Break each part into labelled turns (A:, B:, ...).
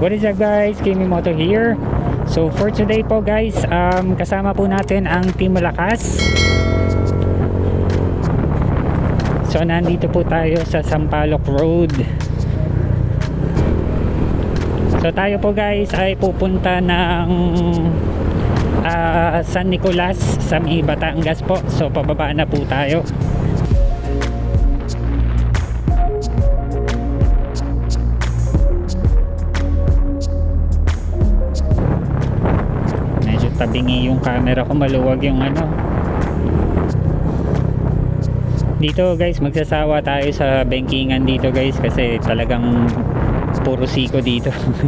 A: What is up guys, Kimi Moto here. So for today po guys, kasama po natin ang Team Malakas. So nandito po tayo sa Sampaloc Road. So tayo po guys ay pupunta ng San Nicolas sa may Batangas po. So pababa na po tayo. Tabingi yung camera ko, maluwag yung ano. Dito guys, magsasawa tayo sa bankingan dito guys kasi talagang puro siko dito.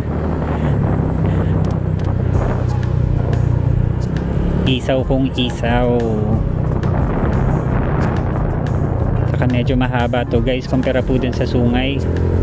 A: Isaw kung isaw. Saka medyo mahaba to guys kumpara po dun sa Sungay.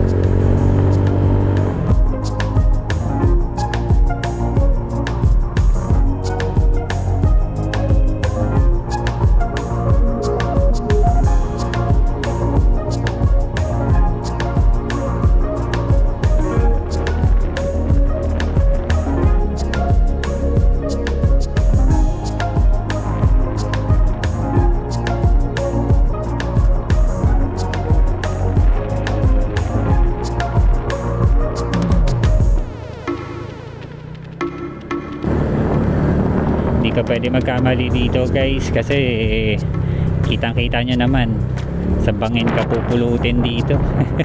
A: Hindi ka pwede magkamali dito guys kasi kitang kita nyo naman sa bangin ka pupulutin dito.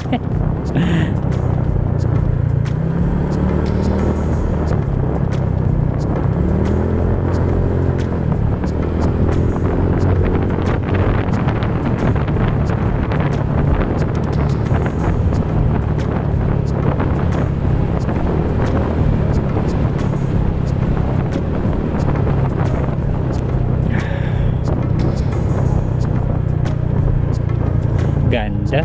A: Ganda.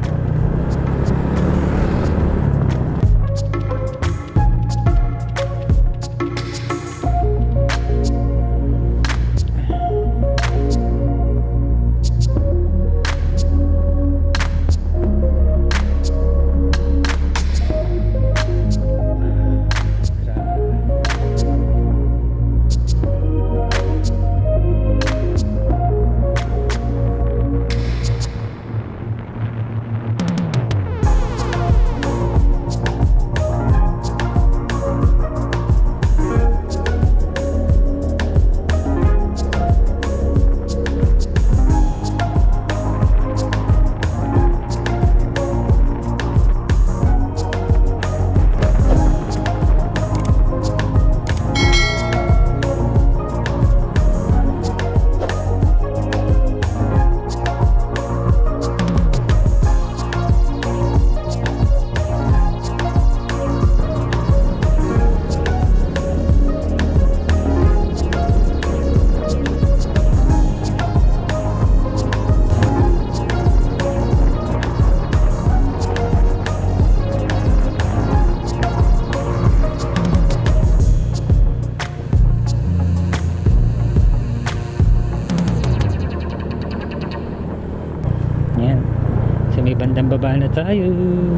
A: May bandang baba na tayo.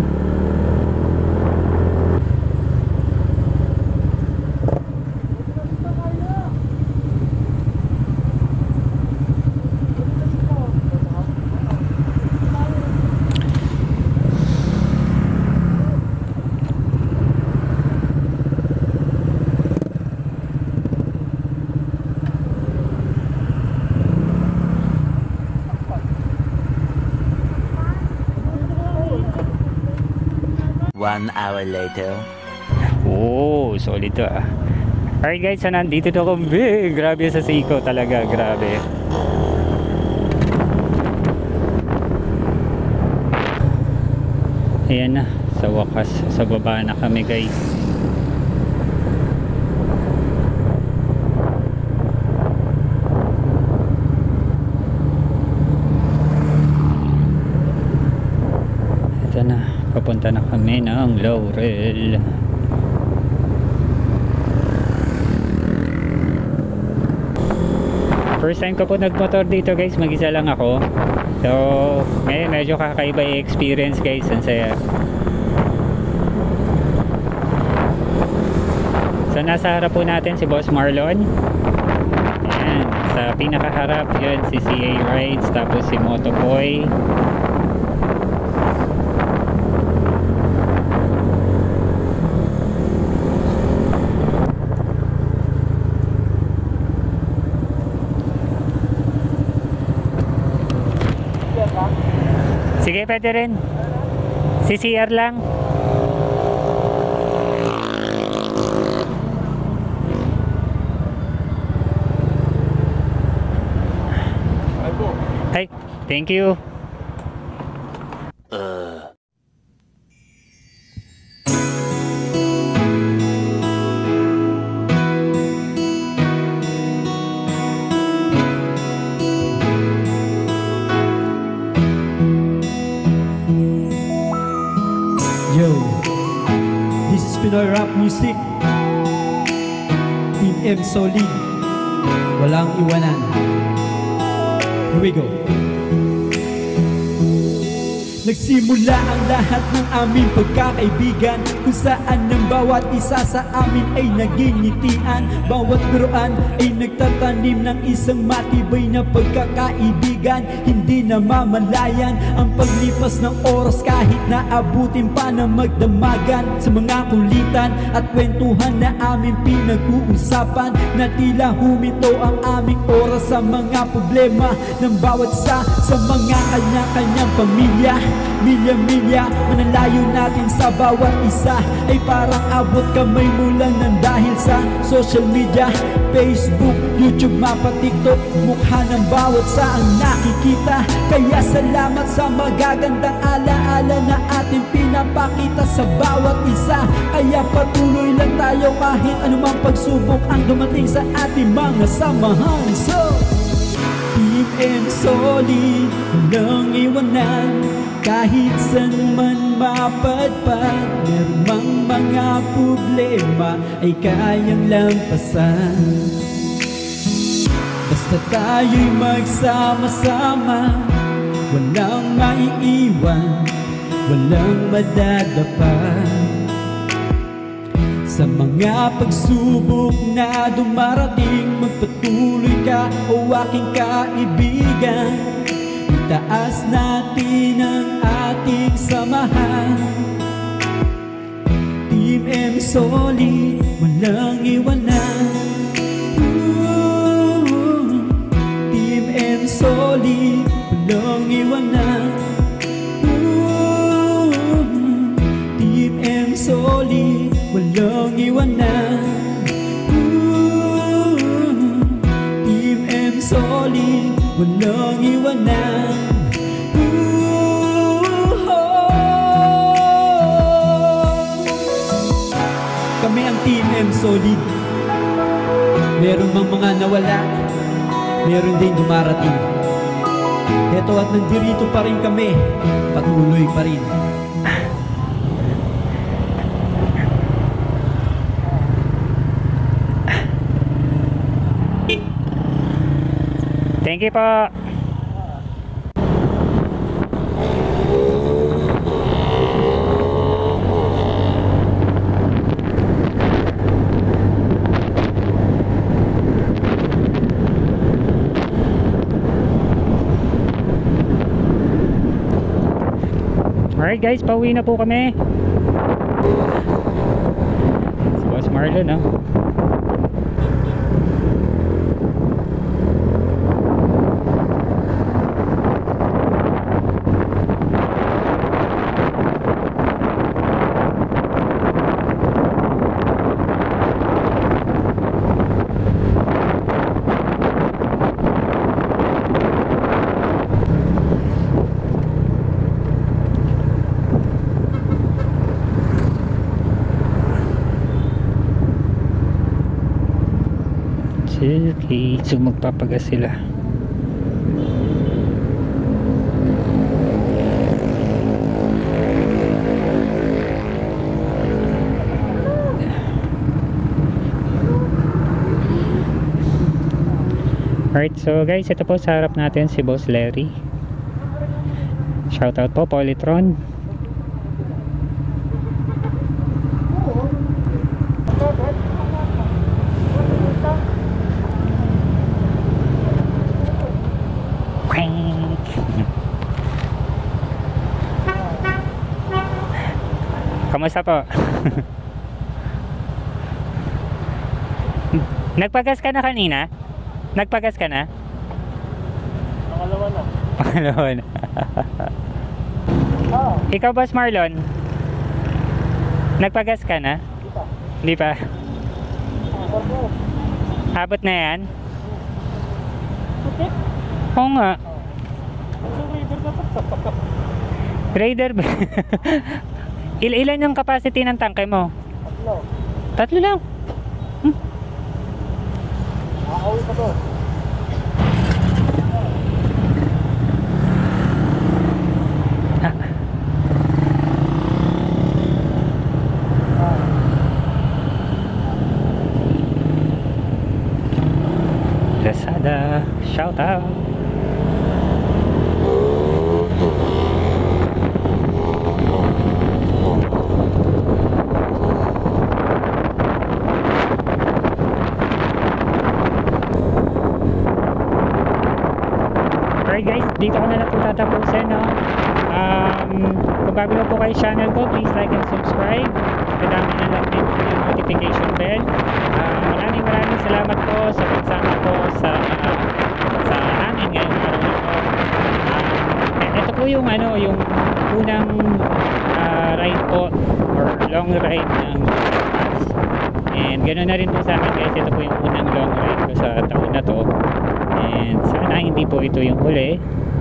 B: One hour later.
A: Oh, solid to ah. Alright guys, so nandito na kami. Grabe sa siko talaga, grabe. Ayan na, sa wakas, sa baba na kami guys. Ito na. Papunta na kami ng Laurel. First time ko po nagmotor dito guys, mag-isa lang ako. So ngayon medyo kakaiba yung experience guys, ang saya. So nasa harap po natin si Boss Marlon. Ayan, sa pinakaharap yun si CA Rides, tapos si Motoboy. Sige, pwede rin. CCR lang. Ay, thank you.
C: Yo, this is Pinoy Rap Music. Team M Solid, walang iwanan. Here we go. Nagsimula ang lahat ng aming pagkakaibigan, kung saan ang bawat isa sa amin ay naging ngitian. Bawat biruan ay nagtatanim ng isang matibay na pagkakaibigan. Hindi na mamalayan ang paglipas ng oras, kahit na abutin pa na magdamagan. Sa mga kulitan at kwentuhan na aming pinag-uusapan, na tila huminto ang aming oras sa mga problema ng bawat isa sa mga kanya-kanyang pamilya. Milya-milya, manalayo natin sa bawat isa ay parang abot kamay mo lang ng dahil sa social media, Facebook, YouTube, mapa, TikTok. Mukha ng bawat sa ang nakikita. Kaya salamat sa magagandang alaala na ating pinapakita sa bawat isa. Kaya patuloy lang tayo kahit anumang pagsubok ang dumating sa ating mga samahan. So, Team M Solid, walang iwanan. Kahit saan man mapadpad, meron mang mga problema ay kayang lampasan. Basta tayo'y magsama-sama, walang maiiwan, walang madadapa. Sa mga pagsubok na dumarating, magpatuloy ka o aking kaibigan. Itaas natin ang ating samahan. Team M Solid, walang iwanan. Team M Solid, walang iwanan. Team M Solid, walang iwanan. Team M Solid, walang iwanan. Kami ang Team M Solid. Meron mang mga nawala, meron din dumarating. Heto at nandirito pa rin kami, patuloy pa rin.
A: Thank you po. Alright guys, pauwi na po kami. Si Boss Marlon, no? Okay, so magpapagas sila. Alright, so guys, ito po sa harap natin si Boss Larry. Shoutout po, Polytron. Kamusta po? Nagpagas ka na kanina? Nagpagas ka na?
D: Pangalawa na.
A: Pangalawa na. Ikaw, Boss Marlon? Nagpagas ka na? Hindi pa. Abot na yan? Oo nga. Raider ba? Ilan yung capacity ng tangke mo? Tatlo lang.
D: Nakakawin ka to.
A: Lazada, shout out. Alright guys, dito ko na lang po tatapusin, no? Kung bago na po kayo channel ko, please like and subscribe. Kadami na lang din po yung notification bell. Maraming salamat po sa pagsama ko sa amin ngayong araw na po. Ito po yung yung unang ride po or long ride ng pass. And ganoon na rin po sa akin guys, ito po yung unang long ride ko sa taon na to. And sana hindi po ito yung huli.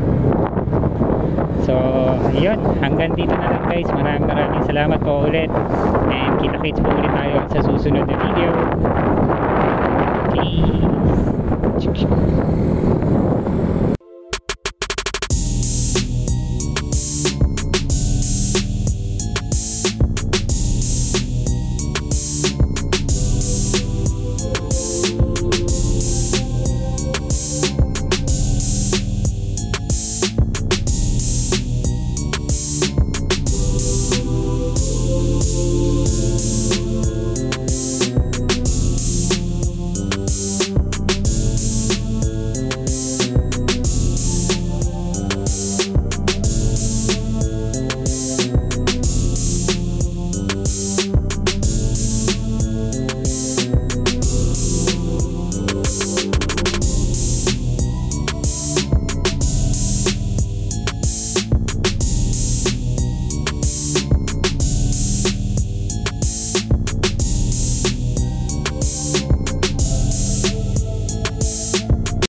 A: So, yun. Hanggang dito na lang guys. Maraming salamat po ulit. And kita-kits po ulit tayo sa susunod na video. Peace.